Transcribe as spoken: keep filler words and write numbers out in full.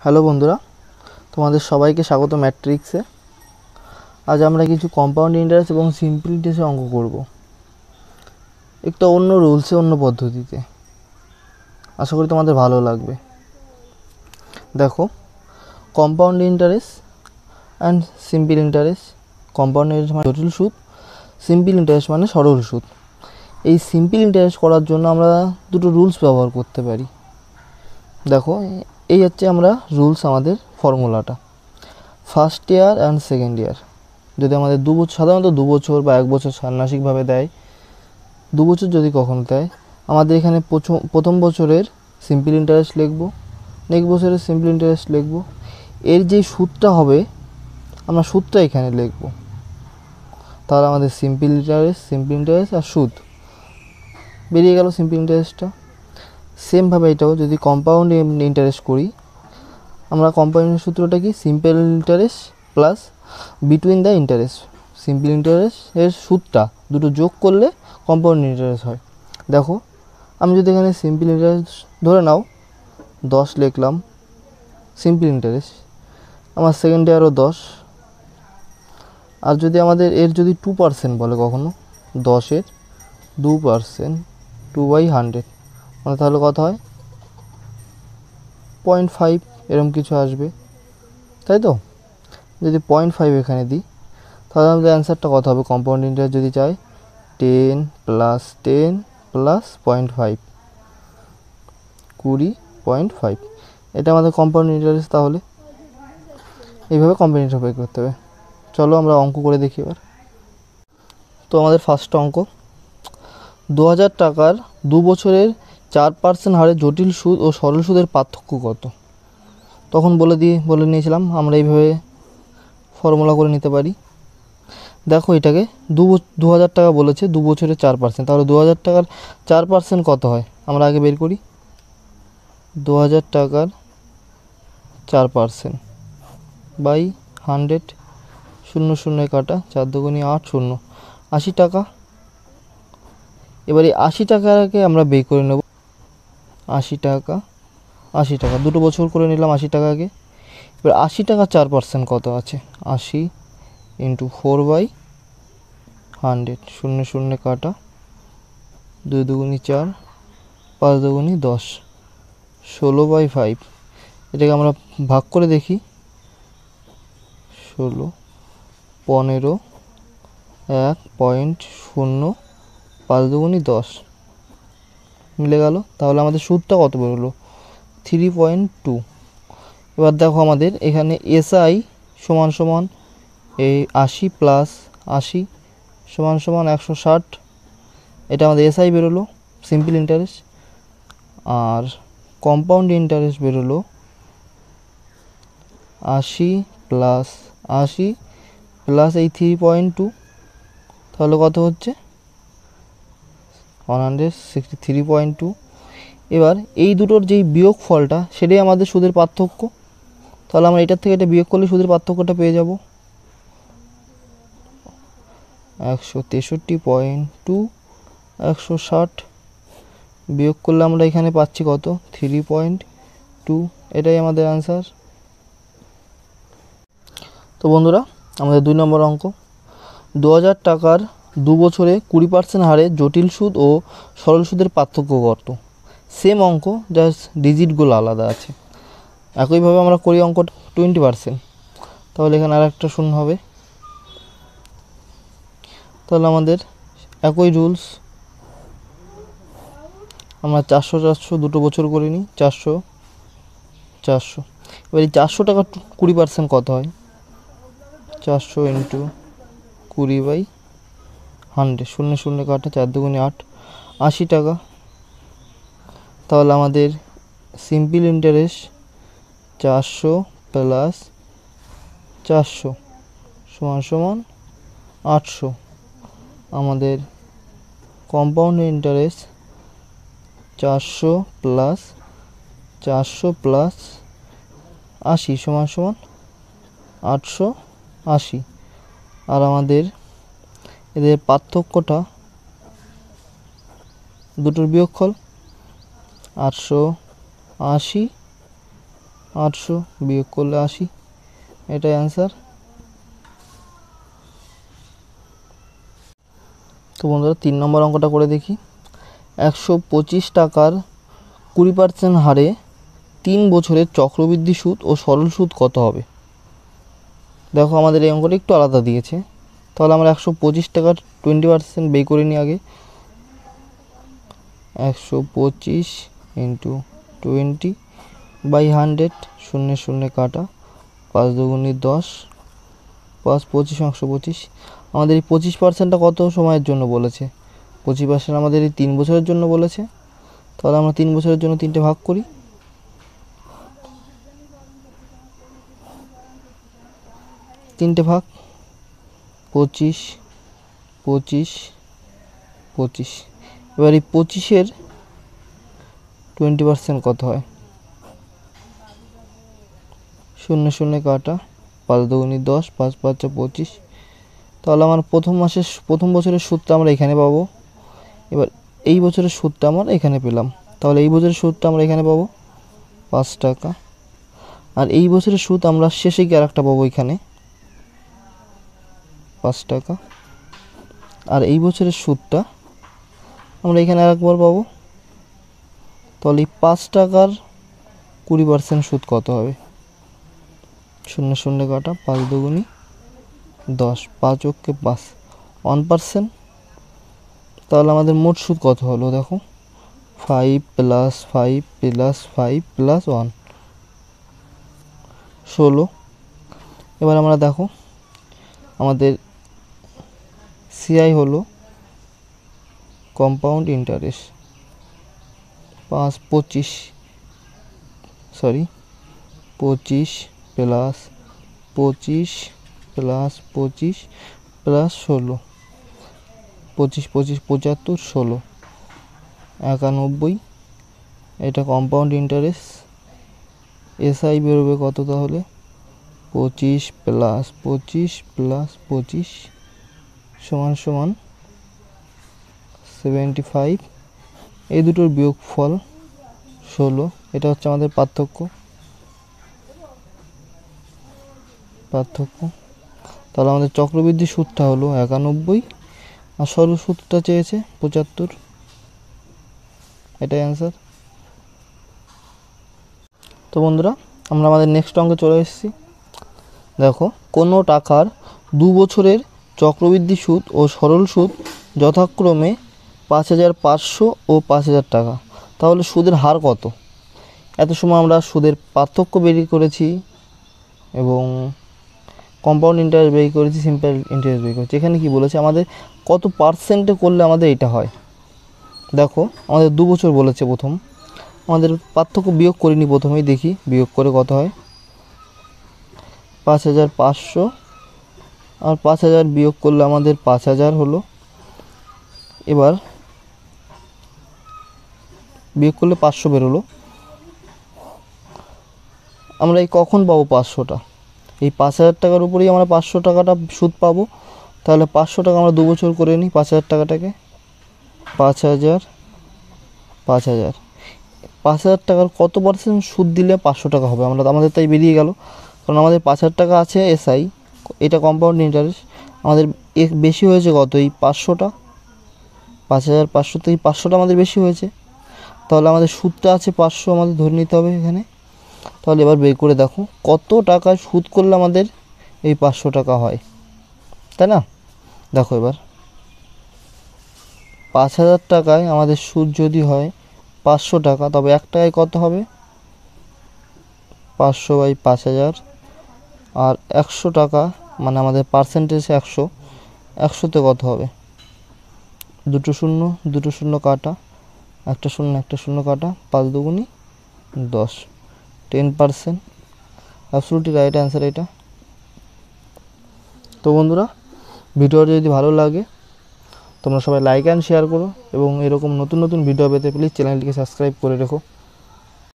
Hello বন্ধুরা, তোমাদের সবাইকে স্বাগত ম্যাট্রিক্সে। আজ আমরা কিছু কম্পাউন্ড ইন্টারেস্ট এবং সিম্পল ইন্টারেস্টের অঙ্ক করব, একটু অন্য রুলসে, অন্য পদ্ধতিতে। আশা করি তোমাদের ভালো লাগবে। দেখো, compound interest and simple interest. Compound interest মানে জটিল সুদ, সিম্পল ইন্টারেস্ট মানে সরল সুদ। এই সিম্পল ইন্টারেস্ট করার জন্য আমরা দুটো রুলস ব্যবহার করতে পারি। দেখো, এই হচ্ছে আমরা রুলস, আমাদের ফর্মুলাটা। First year and second year যদি আমাদের দু বছর, সাধারণত দু বছর বা এক বছর ষান্মাসিকভাবে দেয়, দু বছর যদি কখনো দেয়, আমাদের এখানে প্রথম বছরের সিম্পল ইন্টারেস্ট লিখব, নেক্সট বছরের সিম্পল ইন্টারেস্ট লিখব। এর যে সুদটা হবে আমরা সুদটা এখানে লিখব। তাহলে আমাদের সিম্পল ইন্টারেস্ট, সিম্পল ইন্টারেস্ট আর সুদ বেরিয়ে গেল, সিম্পল ইন্টারেস্টটা। সেমভাবে এটাও যদি কম্পাউন্ড ইন্টারেস্ট করি, আমরা কম্পাউন্ডের সূত্রটা কি? Simple interest plus between the interest. Simple interest এর সুদটা দুটো যোগ করলে কম্পাউন্ড ইন্টারেস্ট হয়। দেখো, আমি যদি এখানে সিম্পল ইন্টারেস্ট ধরে নাও দশ লিখলাম, সিম্পল ইন্টারেস্ট আমার সেকেন্ড ইয়ারও দশ। আর যদি আমাদের এর যদি টু পার্সেন্ট বলে কখনো, দশের দু পার্সেন্ট টু বাই হান্ড্রেড, মানে তাহলে কত হয়? পয়েন্ট ফাইভ, এরকম কিছু আসবে, তাই তো? যদি পয়েন্ট ফাইভ এখানে দিই, তাহলে আমাদের অ্যান্সারটা কত হবে? কম্পাউন্ড ইন্টারেস্ট যদি চাই, ten plus ten plus point five, কুড়ি পয়েন্ট ফাইভ। এটা আমাদের কম্পাউন্ড ইন্টারেস্ট। তাহলে এইভাবে কম্পাউন্ড ইন্টারেস্ট বের করতে হবে। চলো আমরা অঙ্ক করে দেখি এবার। তো আমাদের ফার্স্ট অঙ্ক, দু হাজার টাকার দু বছরের চার পার্সেন্ট হারে জটিল সুদ ও সরল সুদের পার্থক্য কত? তখন বলে দিয়ে বলে নিয়েছিলাম আমরা এইভাবে ফর্মুলা করে নিতে পারি। দেখো, এটাকে দু দু হাজার টাকা বলেছে, দু বছরের চার পার্সেন্ট, তাহলে দু হাজার টাকার চার পার্সেন্ট কত হয় আমরা আগে বের করি। দু হাজার টাকার চার পার্সেন্ট বাই হান্ড্রেড, শূন্য শূন্য কাটা, চার দুগুণি আট, শূন্য, আশি টাকা। এবার এই আশি টাকাকে আমরা বের করে নেব। আশি টাকা, আশি টাকা দুটো বছর করে নিলাম আশি টাকাকে। এবার আশি টাকা চার পার্সেন্ট কত আছে? আশি ইন্টু ফোর বাই হান্ড্রেড, শূন্য শূন্য কাটা, দুই দুগুণি চার, পাঁচ দুগুণি দশ, ষোলো বাই ফাইভ। এটাকে আমরা ভাগ করে দেখি, ষোলো, পনেরো, এক পয়েন্ট শূন্য, পাঁচ দুগুণি দশ, মিলে গেল। তাহলে আমাদের সুদটা কত বেরোলো? Three point two. এবার দেখো, আমাদের এখানে এসআই সমান সমান এই আশি প্লাস আশি সমান সমান একশো ষাট, এটা আমাদের এসআই বেরোলো, সিম্পল ইন্টারেস্ট। আর কম্পাউন্ড ইন্টারেস্ট বেরোলো আশি প্লাস আশি প্লাস এই থ্রি পয়েন্ট টু, তাহলে কত হচ্ছে? One hundred sixty three point two. এবার এই দুটোর যেই বিয়োগ ফলটা, সেটাই আমাদের সুদের পার্থক্য। তাহলে আমরা এটার থেকে এটা বিয়োগ করলে সুদের পার্থক্যটা পেয়ে যাব, একশো তেষট্টি পয়েন্ট টু, একশো ষাট বিয়োগ করলে আমরা এখানে পাচ্ছি কত? Three point two. এটাই আমাদের অ্যান্সার। তো বন্ধুরা, আমাদের দুই নম্বর অঙ্ক, দু হাজার টাকার দু বছরে কুড়ি পার্সেন্ট হারে জটিল সুদ ও সরল সুদের পার্থক্য কত? সেম অঙ্ক, জাস্ট ডিজিটগুলো আলাদা আছে। একইভাবে আমরা করি অঙ্ক টোয়েন্টি পার্সেন্ট, তাহলে এখানে আর একটা শূন্য হবে। তাহলে আমাদের একই রুলস, আমরা চারশো চারশো দুটো বছর করে নিই, চারশো চারশো। এবার এই চারশো টাকা কুড়ি পার্সেন্ট কত হয়? চারশো ইন্টু কুড়ি বাই হান্ড্রেড, শূন্য শূন্য কাটা, চার দুগুণে আট, আশি টাকা। তাহলে আমাদের সিম্পল ইন্টারেস্ট চারশো প্লাস চারশো সমান সমান আটশো। আমাদের কম্পাউন্ড ইন্টারেস্ট চারশো প্লাস চারশো প্লাস আশি সমান সমান আটশো আশি। আর আমাদের এদের পার্থক্যটা দুটোর বিয়োগফল, আটশো আশি আটশো বিয়োগ করলে আশি, এটাই অ্যান্সার। তো বন্ধুরা তিন নম্বর অঙ্কটা করে দেখি। একশো পঁচিশ টাকার কুড়ি পার্সেন্ট হারে তিন বছরের চক্রবৃদ্ধি সুদ ও সরল সুদ কত হবে? দেখো আমাদের এই অঙ্কটা একটু আলাদা দিয়েছে, তাহলে আমরা একশো পঁচিশ টাকার টোয়েন্টি পার্সেন্ট বের করে নিই আগে। একশো পঁচিশ ইন্টু টোয়েন্টি বাই হান্ড্রেড, শূন্য শূন্য কাটা, পাঁচ দুগুণি দশ, পাঁচ পঁচিশ একশো পঁচিশ। আমাদের এই পঁচিশ পার্সেন্টটা কত সময়ের জন্য বলেছে? পঁচিশ পার্সেন্ট আমাদের এই তিন বছরের জন্য বলেছে, তাহলে আমরা তিন বছরের জন্য তিনটে ভাগ করি। তিনটে ভাগ, পঁচিশ পঁচিশ পঁচিশ। এবার এই পঁচিশের টোয়েন্টি পার্সেন্ট কত হয়? শূন্য শূন্য কাটা, পাঁচ দুগুণি দশ, পাঁচ পাঁচা পঁচিশ। তাহলে আমার প্রথম মাসের প্রথম বছরের সুদটা আমরা এখানে পাবো। এবার এই বছরের সুদটা আমরা এখানে পেলাম, তাহলে এই বছরের সুদটা আমরা এখানে পাবো পাঁচ টাকা। আর এই বছরের সুদ আমরা শেষে কি আর একটা পাবো এখানে পাঁচ টাকা। আর এই বছরের সুদটা আমরা এখানে আর একবার পাবো। তাহলে এই পাঁচ টাকার কুড়ি পার্সেন্ট সুদ কত হবে? শূন্য শূন্য কাটা, পাঁচ দুগুণি দশ, পাঁচ ওকে পাঁচ, ওয়ান পার্সেন্ট। তাহলে আমাদের মোট সুদ কত হলো? দেখো, five plus five plus five plus one, ষোলো। এবার আমরা দেখো আমাদের সিআই হলো কম্পাউন্ড ইন্টারেস্ট। পাঁচ পঁচিশ সরি পঁচিশ প্লাস পঁচিশ প্লাস পঁচিশ প্লাস ষোলো, পঁচিশ পঁচিশ পঁচাত্তর, ষোলো একানব্বই। এটা কম্পাউন্ড ইন্টারেস্ট। এসআই বেরোবে কত তাহলে? পঁচিশ প্লাস পঁচিশ প্লাস পঁচিশ সমান সমান সেভেন্টি ফাইভ। এই দুটোর বিয়োগফল ষোলো। এটা হচ্ছে আমাদের পার্থক্য পার্থক্য তাহলে আমাদের চক্রবৃদ্ধি সুদটা হলো একানব্বই, আর সরল সুদটা চেয়েছে পঁচাত্তর। এটাই অ্যান্সার। তো বন্ধুরা আমরা আমাদের নেক্সট অঙ্কে চলে এসেছি। দেখো, কোনো টাকার দু বছরের চক্রবৃদ্ধি সুদ ও সরল সুদ যথাক্রমে পাঁচ হাজার পাঁচশো ও পাঁচ হাজার টাকা, তাহলে সুদের হার কত? এত সময় আমরা সুদের পার্থক্য বের করেছি এবং কম্পাউন্ড ইন্টারেস্ট বের করেছি, সিম্পল ইন্টারেস্ট বের করেছি। এখানে কি বলেছে আমাদের কত পার্সেন্টে করলে আমাদের এটা হয়? দেখো আমাদের দু বছর বলেছে প্রথম, আমাদের পার্থক্য বিয়োগ করিনি, প্রথমেই দেখি বিয়োগ করে কত হয়। পাঁচ হাজার পাঁচশো আর পাঁচ হাজার বিয়োগ করলে আমাদের পাঁচ হাজার হলো। এবার বিয়োগ করলে পাঁচশো বেরোলো। আমরা এই কখন পাবো পাঁচশোটা? এই পাঁচ হাজার টাকার উপরেই আমরা পাঁচশো টাকাটা সুদ পাবো। তাহলে পাঁচশো টাকা আমরা দু বছর করে নিই। পাঁচ হাজার টাকাটাকে পাঁচ হাজার পাঁচ হাজার পাঁচ হাজার টাকার কত পার্সেন্ট সুদ দিলে পাঁচশো টাকা হবে? আমরা আমাদের তাই বেরিয়ে গেল, কারণ আমাদের পাঁচ হাজার টাকা আছে এসআই, এটা কম্পাউন্ড ইন্টারেস্ট। আমাদের বেশি হয়েছে কত? এই পাঁচশোটা। পাঁচ হাজার পাঁচশো থেকে পাঁচশোটা আমাদের বেশি হয়েছে, তাহলে আমাদের সুদটা আছে পাঁচশো, আমাদের ধরে নিতে হবে এখানে। তাহলে এবার বের করে দেখো কত টাকা সুদ করলে আমাদের এই পাঁচশো টাকা হয়, তাই না? দেখো এবার পাঁচ হাজার টাকায় আমাদের সুদ যদি হয় পাঁচশো টাকা, তবে এক টাকায় কত হবে? পাঁচশো বাই পাঁচ হাজার। আর একশো টাকা মানে আমাদের পার্সেন্টেজ একশো, একশোতে কত হবে? দুটো শূন্য দুটো শূন্য কাটা, একটা শূন্য একটা শূন্য কাটা, পাঁচ দুগুণি দশ, ten percent. Absolutely right answer এটা। তো বন্ধুরা ভিডিওটা যদি ভালো লাগে তোমরা সবাই লাইক অ্যান্ড শেয়ার করো, এবং এরকম নতুন নতুন ভিডিও পেতে প্লিজ চ্যানেলটিকে সাবস্ক্রাইব করে রেখো।